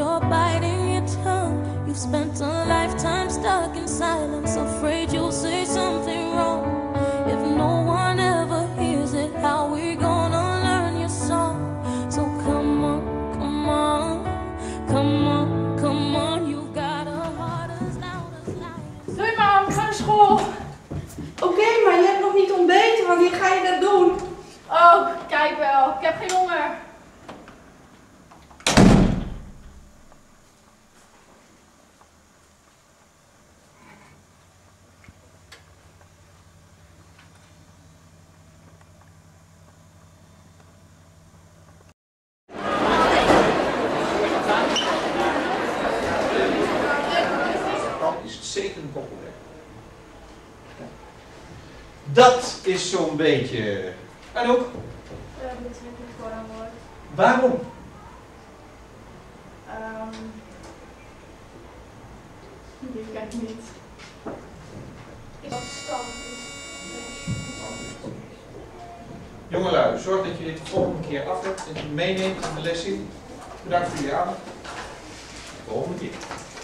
you're biting your tongue. You've spent a lifetime stuck in silence, afraid you'll say something wrong. If no one ever hears it, how we gonna learn your song? So come on, come on, come on, come on. You've got a heart as loud as lion. Doei mam, ik ga naar school. Oké, maar je hebt nog niet ontbeten. Wanneer ga je dat doen? Oh, kijk wel. Ik heb geen honger. Is het zeker een koppelwerk. Dat is zo'n beetje. Anouk, Dat is niet voor een woord. waarom? Die ken ik niet. Is dat stand? Jongelui, zorg dat je dit de volgende keer af hebt en je meeneemt in de les in. Bedankt voor jullie aandacht. De volgende keer.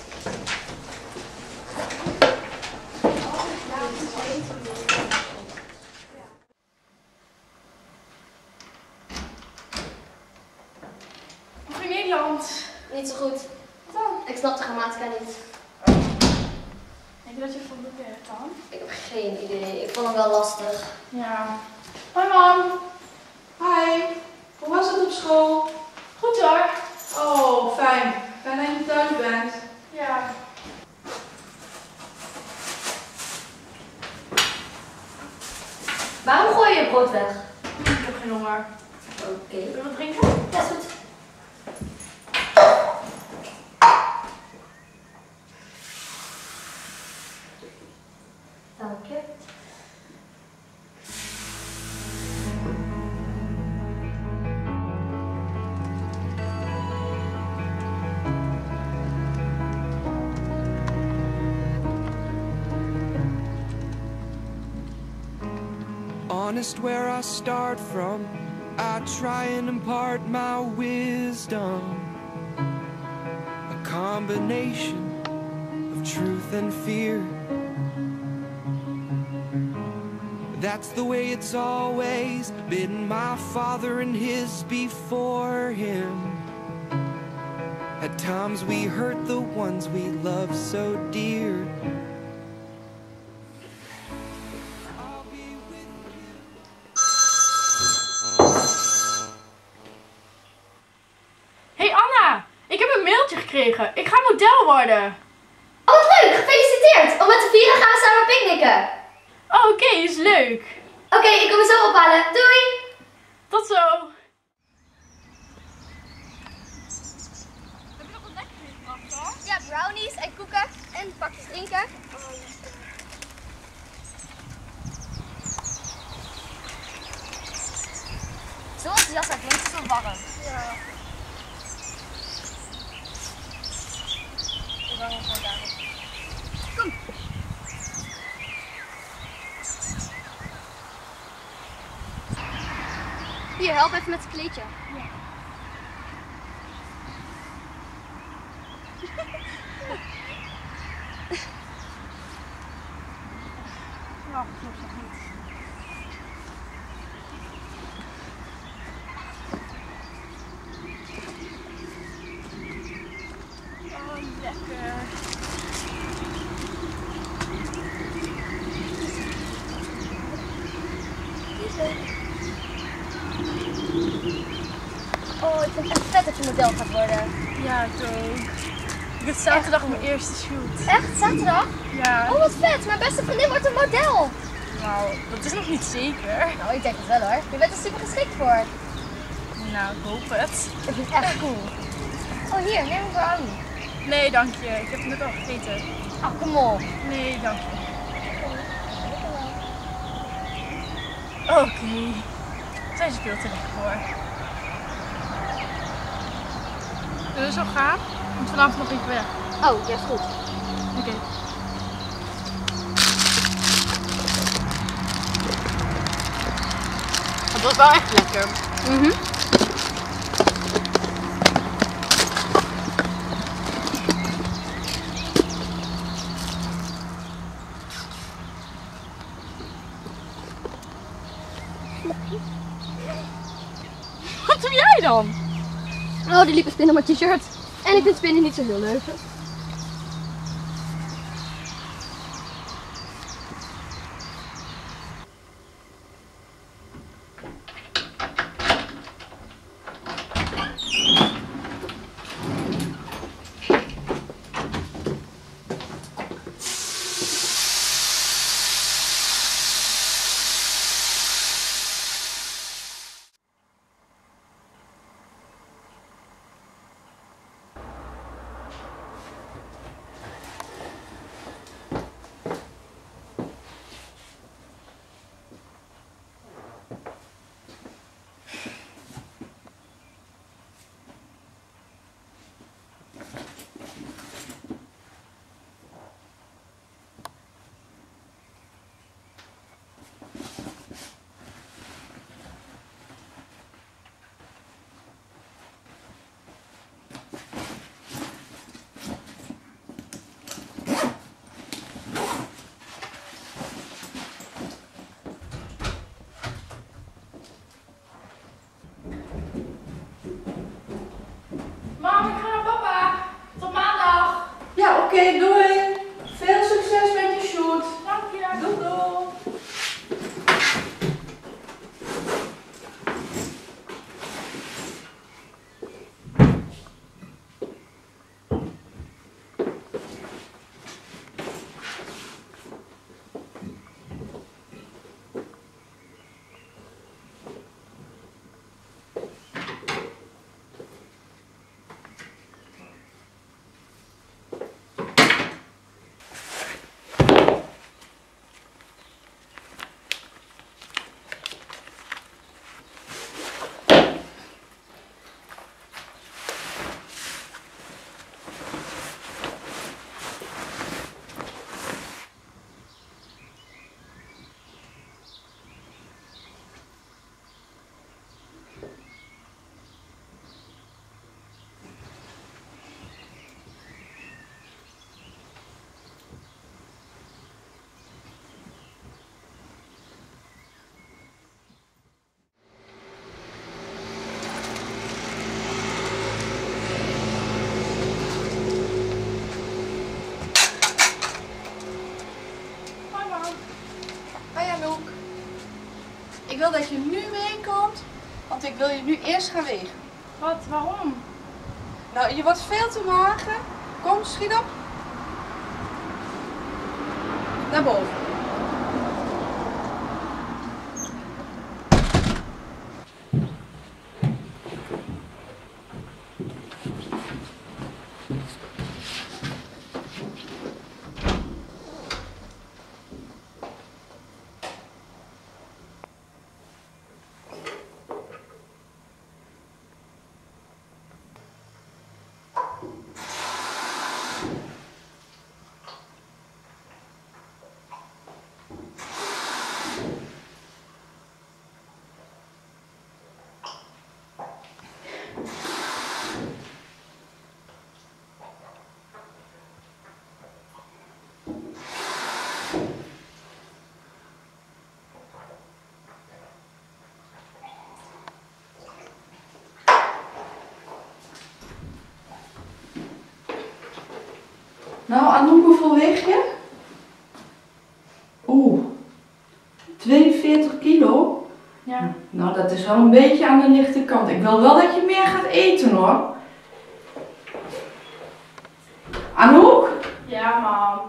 Hoe ging Nederlands? Niet zo goed. Wat dan? Ik snap de grammatica niet. Denk je dat je het van boeken hebt dan? Ik heb geen idee. Ik vond hem wel lastig. Ja. Hoi mam. Hi, hoe was het op school? Goed hoor. Oh, fijn. Fijn dat je thuis bent. Ja. Waarom gooi je je brood weg? Ik heb geen honger. Oké. Wil je wat drinken? Ja, is goed. Dank je. Honest where I start from, I try and impart my wisdom. A combination of truth and fear. That's the way it's always been, my father and his before him. At times we hurt the ones we love so dear. Hey Anna, ik heb een mailtje gekregen. Ik ga model worden. Oh, wat leuk! Gefeliciteerd! Om met z'n vieren gaan we samen picknicken. Oh, oké, is leuk. Oké, ik kom je zo ophalen. Doei! Tot zo. Heb je nog wat lekker meegebracht hoor? Ja, brownies en koeken en pakjes drinken. Zoals de jas uit, want het is zo warm. Ja. Ik hang hem gewoon daar. Kom. Hier, help even met het kleedje. Ja. Nou, dat klopt nog niet. Oh, lekker. Oh, ik vind het echt vet dat je model gaat worden. Ja, ik ook. Ik heb zaterdag mijn eerste shoot. Echt? Zaterdag? Ja. Oh, wat vet. Mijn beste vriendin wordt een model. Nou, dat is nog niet zeker. Nou, ik denk het wel hoor. Je bent er super geschikt voor. Nou, ik hoop het. Ik vind het echt cool. Oh, hier, neem een brownie. Nee, dank je. Ik heb het net al gegeten. Oh, kom op. Nee, dank je. Oké. Zijn ze veel te lekker voor. Zullen we zo gaan? Want vanavond nog even weg. Oh, ja, is goed. Oké. Het was wel echt lekker. Wat doe jij dan? Oh, die liep een spin op mijn t-shirt. En ik vind spinnen niet zo heel leuk. Mam, ik ga naar papa. Tot maandag. Ja, oké, doei. Veel succes met je shoot. Dank je. Doei, doei. Hoi Anouk. Ik wil dat je nu meekomt, want ik wil je nu eerst gaan wegen. Wat? Waarom? Nou, je wordt veel te mager. Kom, schiet op. Naar boven. Nou, Anouk, hoeveel weeg je? 42 kilo? Ja. Nou, dat is wel een beetje aan de lichte kant. Ik wil wel dat je meer gaat eten, hoor. Anouk? Ja, mam.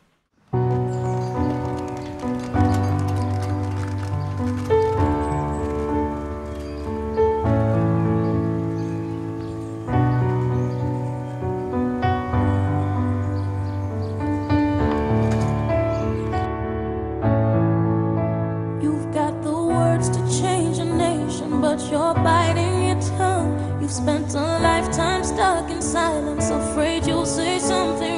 But you're biting your tongue. You've spent a lifetime stuck in silence, afraid you'll say something